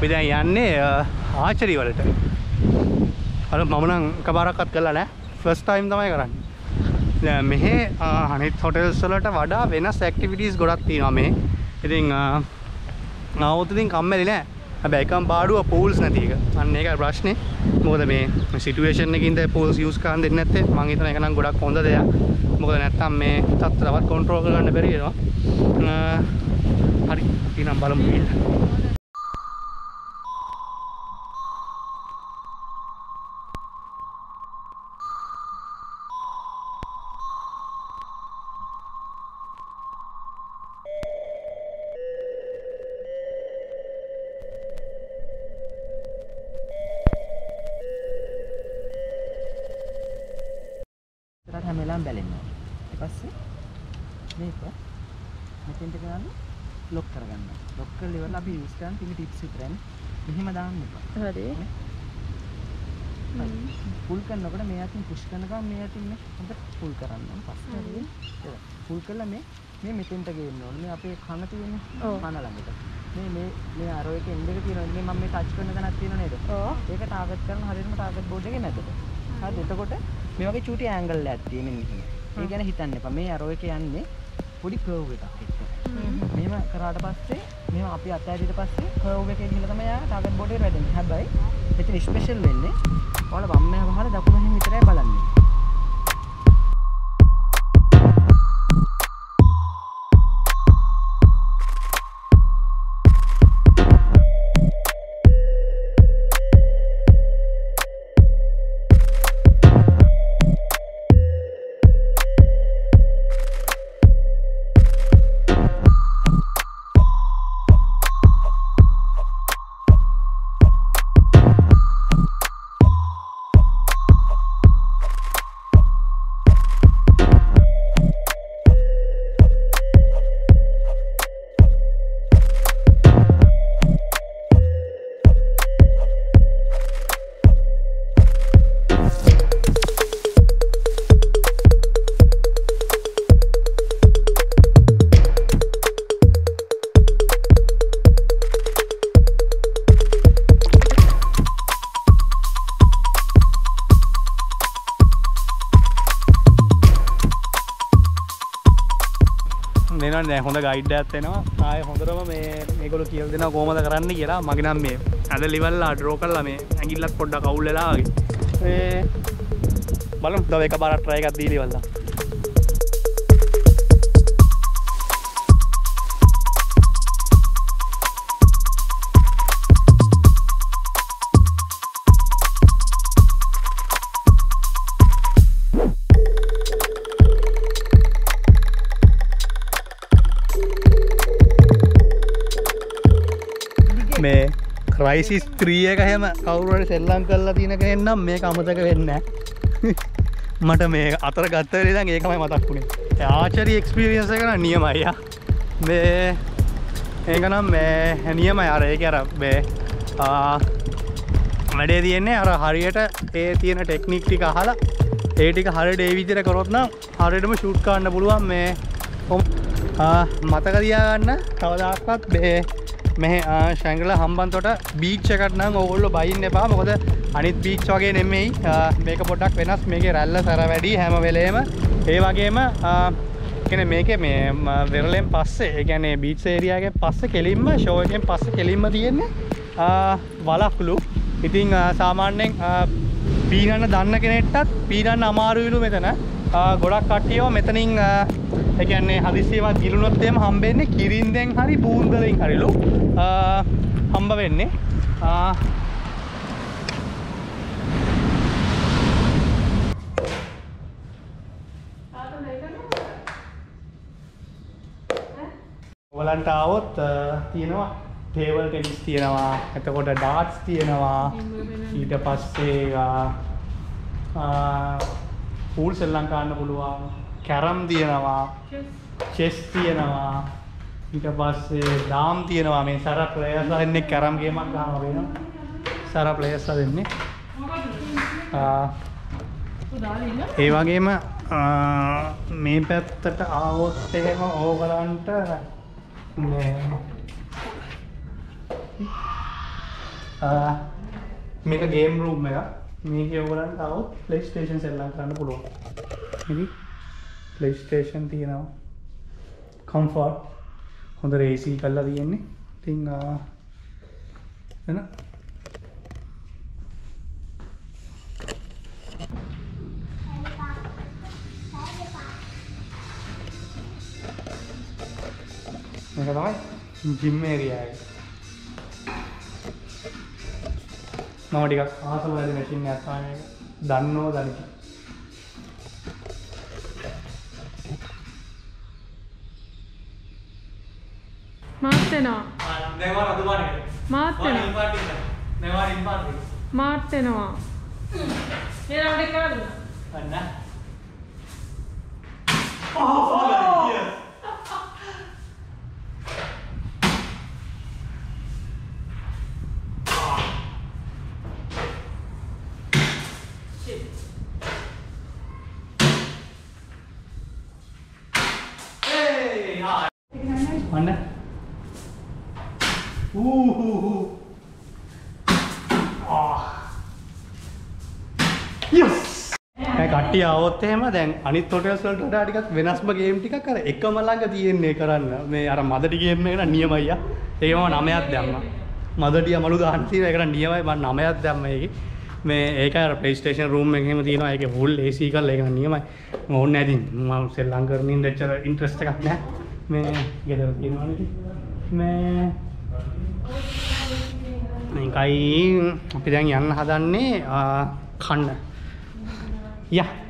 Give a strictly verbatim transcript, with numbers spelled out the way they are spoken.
අපි දැන් යන්නේ ආචරි වලට. අර මම නම් එකපාරක්වත් කළා නෑ. ෆස්ට් ටයිම් තමයි කරන්නේ. දැන් මෙහි අනිත් හොටෙල්ස් වලට වඩා වෙනස් ඇක්ටිවිටීස් ගොඩක් තියෙනවා මේ. ඉතින් ආවොත් ඉතින් කම්මැලි නෑ. හැබැයි එකම පාඩුව පූල්ස් නැති එක. අන්න ඒකයි ප්‍රශ්නේ. මොකද මේ සිටුේෂන් එකකින්ද පූල්ස් යූස් කරන්න දෙන්නේ නැත්තේ. මම හිතන එක නම් ගොඩක් හොඳ දෙයක්. මොකද නැත්තම් මේ තත්ත්වවත් කන්ට්‍රෝල් කරගන්න බැරි වෙනවා. හරි ඊනම් බලමු කියලා. හැමෙලාම බැලෙනවා. ඊට පස්සේ මේක මෙතෙන්ට ගන්න ලොක් කරගන්න. ලොක් කරලා ඉවරලා අපි යූස් කරන තින් ටිප්ස් විතරනේ. මෙහෙම දාන්න එපා. හරි. ෆුල් කරනකොට මේ අතින් පුෂ් කරන ගමන් මේ අතින් මේ හොඳට ෆුල් කරන්න පස්සේ. හරි. ෆුල් කළා මේ මේ මෙතෙන්ට ගේන්න ඕනේ. මේ අපේ කන තියෙන්නේ කන ළඟට. මේ මේ මේ අර එකේ එන්ඩ් එක තියෙනවා. මේ මම මේ ටච් කරන තැනක් තියෙනව නේද? ඔව්. ඒක ටාගට් කරන හරියටම ටාගට් බෝඩ් එකේ මැදට. හරි. එතකොට මේ වගේ චූටි ඇන්ගල් එකක් තියෙන මෙන්න. ඒ ගැන හිතන්න එපා. මේ අර එකේ යන්නේ පොඩි කර්ව් එකක් එක්ක. මෙහෙම කරාට පස්සේ මෙහෙම අපි අතහැරියට පස්සේ කර්ව් එකේ ගිහලා තමයි ආ ටාගට් බෝඩ් එකට වැටෙන්නේ. හැබැයි මෙතන ස්පෙෂල් වෙන්නේ ඔයාලා වම් මෙහා වහලා දකුණු මෙහෙම විතරයි බලන්නේ. දැන් හොඳ ගයිඩ් එකක් එනවා. ආයේ හොඳටම මේ මේගොල්ලෝ කියලා දෙනවා කොහොමද කරන්න කියලා. මගේ නම් මේ අද ලෙවල්ලා ඩ්‍රෝ කරලා මේ ඇඟිල්ලත් පොඩ්ඩක් අවුල් වෙලා වගේ. මේ බලමු තව එකපාරක් try එකක් දීලා ඉවල්ලා. මේ ක්‍රයිසිස් ත්‍රී එක හැම කවුරු හරි සෙල්ලම් කරලා තියෙන කෙනෙක් නම් මේක අමතක වෙන්නේ නැහැ. මට මේ අතර ගත්ත වෙලේ ඉඳන් ඒකමයි මතක් වුනේ. ඒ ආචරි එක්ස්පීරියන්ස් එක නම් නියමයි යා. මේ ඒක නම් මේ නියමයි අර ඒක අර මේ ආ වැඩේ තියෙන්නේ අර හරියට ඒ තියෙන ටෙක්නික් ටික අහලා ඒ ටික හරියට ඒ විදිහට කරොත් නම් හරියටම ෂූට් කරන්න පුළුවන්. මේ ආ මතක තියාගන්න කවදාකවත් මේ මේ Shangri-La Hambantota බීච් එකට නම් ඕගොල්ලෝ බයින්න එපා. මොකද අනිත් බීච් වගේ නෙමෙයි. මේක පොඩ්ඩක් වෙනස්. මේකේ රැල්ල සැර වැඩි හැම වෙලේම. ඒ වගේම කියන්නේ මේකේ මේ වෙරළෙන් පස්සේ ඒ කියන්නේ බීච් ඒරියා එකෙන් පස්සේ කෙලින්ම ෂෝ එකෙන් පස්සේ කෙලින්ම තියෙන්නේ වලක්ලු. ඉතින් සාමාන්‍යයෙන් පීනන්න දන්න කෙනෙක්ටත් පීනන්න අමාරුයිලු මෙතන. ගොඩක් කට්ටියව මෙතනින් ඒ කියන්නේ හදිසියවත් ගිලුනොත් එහෙම හම්බෙන්නේ කිරින්දෙන් හරි බූන්දලෙන් හරිලු හම්බ වෙන්නේ. ඔයගලන්ට ආවොත් තියෙනවා ටේබල් ටෙනිස් තියෙනවා, එතකොට ඩාට්ස් තියෙනවා, ඊට පස්සේ පූල් සෙල්ලම් කරන්න පුළුවන්, කැරම් තියෙනවා, චෙස් තියෙනවා, ඊට පස්සේ ඩාම් තියෙනවා. මේ සර ප්ලේයර්ස්ලා දෙන්නේ කැරම් ගේමක් ගහනවා වෙනවා. සර ප්ලේයර්ස්ලා දෙන්නේ. ඒ වගේම මේ පැත්තට ආවොත් එහෙම ඕගලන්ට මේ මේක ගේම් රූම් එක. මේකේ ඔයගලන්ට આવොත් PlayStation සෙල්ලම් කරන්න පුළුවන්. ඉතින් PlayStation තියෙනවා. comfort හොඳ රේසි කරලා තියෙන්නේ. ඉතින් එන මේක තමයි ජිම් ඒරියා එක. මම ටිකක් ආසම වැඩි මැෂින් එකක් තමයි මේක. දන්නෝ දනික. මාත් වෙනවා. දැන් වර අදුමානේ. මාත් වෙනවා. ඉම්පාර්ට් එක. දැන් වර ඉම්පාර්ට් එක. මාත් වෙනවා. මේ රවුන්ඩ් එක කරන්න. අන්න. ඕ! Mana? Uh. Ah. Yes. මේ කට්ටිය આવොත් එහෙම දැන් අනිත් හොටෙල්ස් වලට වඩා ටිකක් වෙනස්ම ගේම් ටිකක් අර එකම ළඟ තියෙන්නේ කරන්න. මේ අර මදටි ගේම් එක නම් නියමයි ආ. ඒකම නවයක් දැම්මා. මදටිය මලු දාන්න තියෙන ඒකට නියමයි මම නවයක් දැම්මා ඒකේ. මේ ඒක අර PlayStation room එකේම තියෙනවා. ඒකේ full A C කරලා ඒක නම් නියමයි. මම ඕනේ නැති මම සෙල්ලම් කරන ඉන්න ඇත්තට ඉන්ට්‍රස්ට් එකක් නැහැ. මේ ගෙදර තියෙනවා නේද? මේ මේකයි අපි දැන් යන්න හදන්නේ කන්න. යා